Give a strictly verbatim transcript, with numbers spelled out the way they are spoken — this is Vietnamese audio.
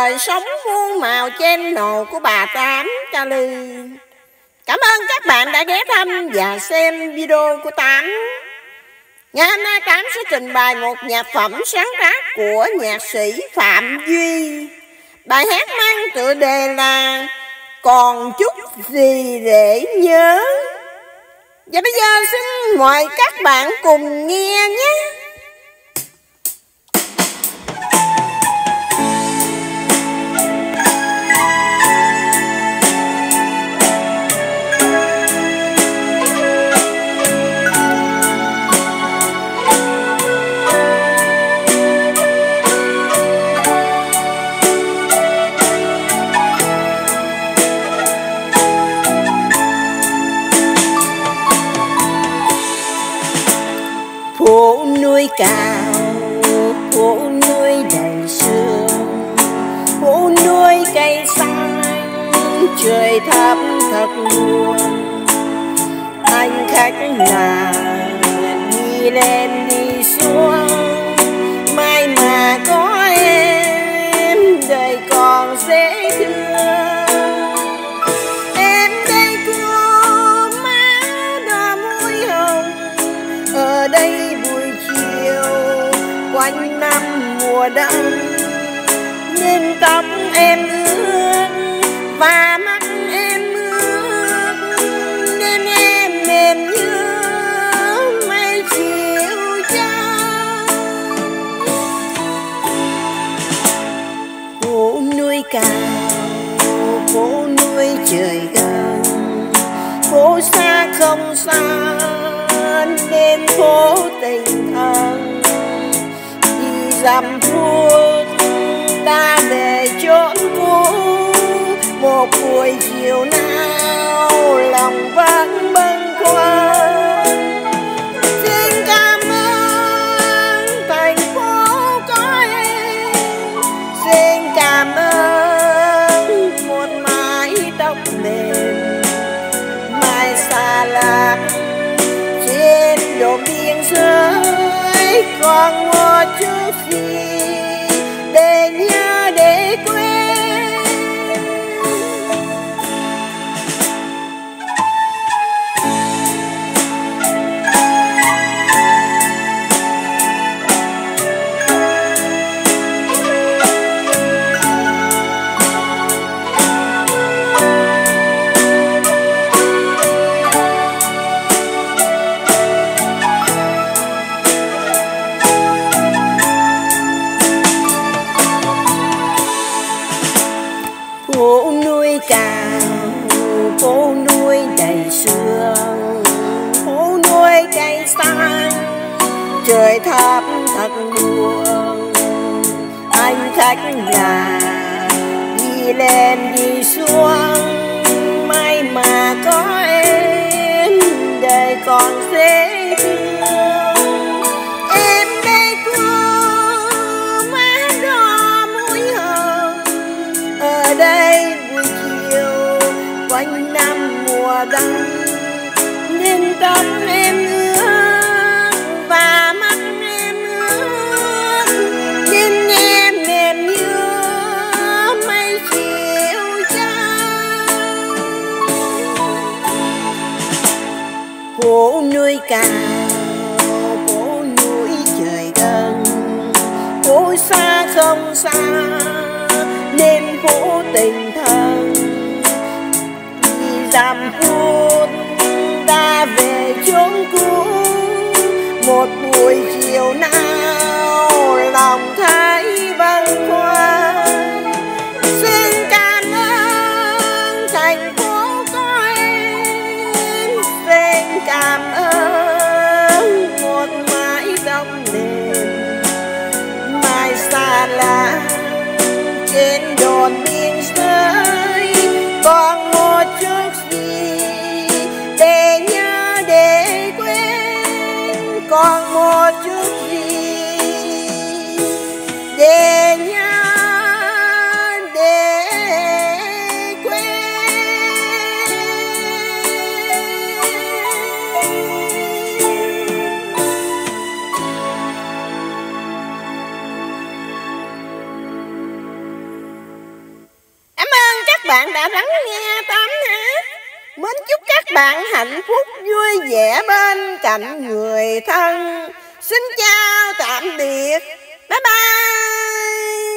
đời sống muôn màu channel của bà Tám Kali. Cảm ơn các bạn đã ghé thăm và xem video của Tám. Ngày hôm nay Tám sẽ trình bày một nhạc phẩm sáng tác của nhạc sĩ Phạm Duy. Bài hát mang tựa đề là Còn Chút Gì Để Nhớ. Và bây giờ xin mời các bạn cùng nghe nhé. Phố núi cao, phố núi đầy sương, phố núi cây xanh, trời thấp thật buồn. Anh khách là đi lên đi xuống, mai mà có em, đời còn dễ thương. Em đây cô má đỏ môi hồng, ở đây quanh năm mùa đông, nên tóc em ướt và mắt em ướt, nên em mềm như mây chiều trắng. Phố núi cao, phố núi trời gần, phố xa không xa nên phố tình thân. Dặm phút ta về chốn cũ, một buổi chiều nào lòng vẫn bâng khuâng. Xin cảm ơn thành phố có em, xin cảm ơn một mái tóc mềm mai xa lạ trên đồn biên giới. Còn một chút gì để nhớ để quên. Phố núi cao, phố núi đầy sương, phố núi cây xanh, trời thấp thật buồn. Anh khách là đi lên đi xuống, may mà có em, đời còn dễ thương. Em đây cô má đỏ môi hồng, ở đây buổi chiều quanh năm mùa đông, nên tóc em ướt và mắt em ướt, nên em mềm như mây chiều trắng. Phố núi cao, phố núi trời gần, phố xa không xa nên phố tình thân. Vì dặm phút ta về chốn cũ, một buổi chiều nào lòng thấy bâng khuâng. Xin cảm ơn thành phố có em, xin cảm ơn một mái tóc mềm mai xa lạ trên đồn biên giới. Còn một chút gì bạn hạnh phúc vui vẻ bên cạnh người thân. Xin chào tạm biệt. Bye bye.